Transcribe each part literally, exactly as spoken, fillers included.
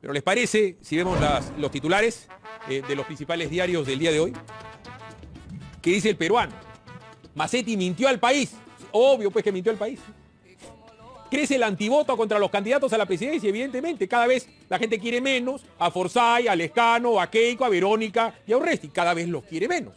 Pero ¿les parece, si vemos las, los titulares eh, de los principales diarios del día de hoy? ¿Qué dice el peruano? Macetti mintió al país. Obvio, pues, que mintió al país. Crece el antivoto contra los candidatos a la presidencia, evidentemente. Cada vez la gente quiere menos a Forsyth, a Lescano, a Keiko, a Verónica y a Urresti. Cada vez los quiere menos.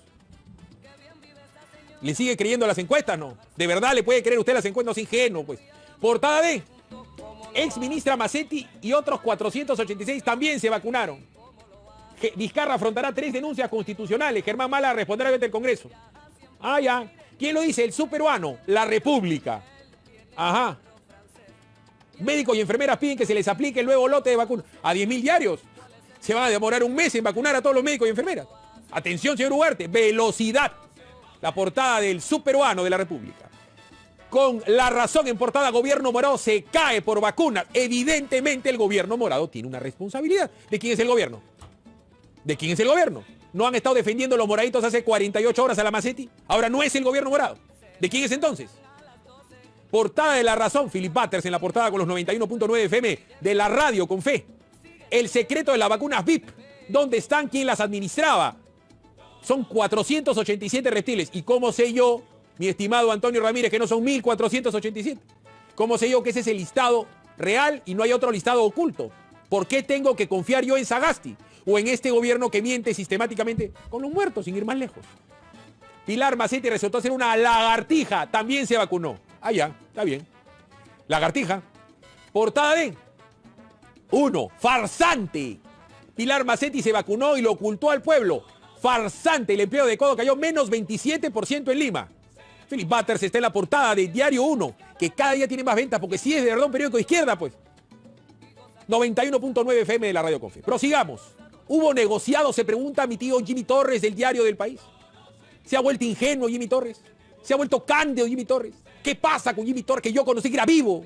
¿Le sigue creyendo a las encuestas? No. ¿De verdad le puede creer usted a las encuestas? No es ingenuo, pues. Portada de ex ministra Macetti y otros cuatrocientos ochenta y seis también se vacunaron. Vizcarra afrontará tres denuncias constitucionales. Germán Mala responderá ante el Congreso. Ah, ya. ¿Quién lo dice? El subperuano. La República. Ajá. Médicos y enfermeras piden que se les aplique el nuevo lote de vacunas. A diez mil diarios. Se va a demorar un mes en vacunar a todos los médicos y enfermeras. Atención, señor Ugarte. Velocidad. La portada del subperuano de la República. Con La Razón en portada, gobierno morado se cae por vacunas. Evidentemente el gobierno morado tiene una responsabilidad. ¿De quién es el gobierno? ¿De quién es el gobierno? ¿No han estado defendiendo los moraditos hace cuarenta y ocho horas a la Macetti? Ahora no es el gobierno morado. ¿De quién es entonces? Portada de La Razón, Philip Butters en la portada con los noventa y uno punto nueve F M de la radio con fe. El secreto de las vacunas V I P. ¿Dónde están? ¿Quién las administraba? Son cuatrocientos ochenta y siete reptiles. ¿Y cómo sé yo, mi estimado Antonio Ramírez, que no son mil cuatrocientos ochenta y siete? ¿Cómo sé yo que ese es el listado real y no hay otro listado oculto? ¿Por qué tengo que confiar yo en Sagasti o en este gobierno que miente sistemáticamente con los muertos, sin ir más lejos? Pilar Macetti resultó ser una lagartija, también se vacunó. Ah, ya, está bien. Lagartija. Portada de uno, farsante. Pilar Macetti se vacunó y lo ocultó al pueblo. Farsante, el empleo de codo cayó menos veintisiete por ciento en Lima. Philip Butters está en la portada de Diario uno, que cada día tiene más ventas, porque si es de verdad un periódico de izquierda, pues. noventa y uno punto nueve F M de la Radio Confe. Prosigamos. ¿Hubo negociado? Se pregunta mi tío Jimmy Torres del Diario del País. ¿Se ha vuelto ingenuo Jimmy Torres? ¿Se ha vuelto cándido Jimmy Torres? ¿Qué pasa con Jimmy Torres, que yo conocí que era vivo?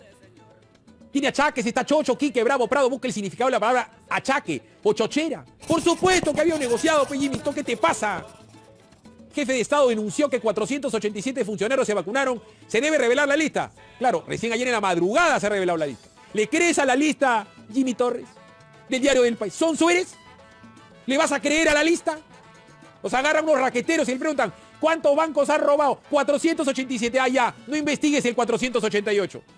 Tiene achaques, está chocho, Quique, Bravo, Prado, busca el significado de la palabra achaque o chochera. Por supuesto que había negociado, pues Jimmy, ¿qué te pasa? Jefe de Estado denunció que cuatrocientos ochenta y siete funcionarios se vacunaron. ¿Se debe revelar la lista? Claro, recién ayer en la madrugada se ha revelado la lista. ¿Le crees a la lista, Jimmy Torres, del Diario del País? ¿Sonso eres? ¿Le vas a creer a la lista? Los agarran unos raqueteros y le preguntan, ¿cuántos bancos han robado? cuatrocientos ochenta y siete. Ah, ya, no investigues el cuatrocientos ochenta y ocho.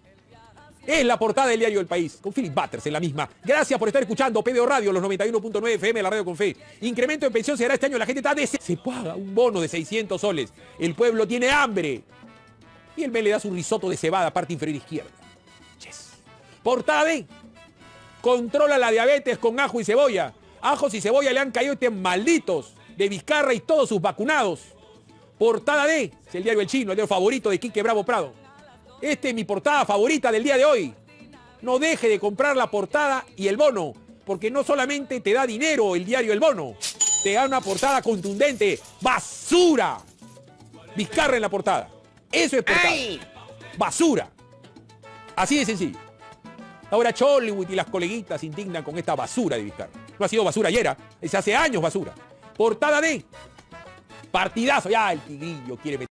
Es la portada del Diario del País, con Philip Butters en la misma. Gracias por estar escuchando P B O Radio, los noventa y uno punto nueve F M de la Radio con Fe. Incremento en pensión se hará este año, la gente está de... Se paga un bono de seiscientos soles. El pueblo tiene hambre. Y el M E le da su risotto de cebada, parte inferior izquierda. Yes. Portada de... Controla la diabetes con ajo y cebolla. Ajos y cebolla le han caído estos malditos de Vizcarra y todos sus vacunados. Portada de... Es el diario El Chino, el diario favorito de Quique Bravo Prado. Esta es mi portada favorita del día de hoy. No deje de comprar la portada y el bono, porque no solamente te da dinero el diario El Bono, te da una portada contundente. ¡Basura! Vizcarra en la portada. Eso es portada. ¡Ay! ¡Basura! Así de sencillo. Ahora Chollywood y las coleguitas se indignan con esta basura de Vizcarra. No ha sido basura ayer, es hace años basura. Portada de... Partidazo. Ya el Tigrillo quiere meter.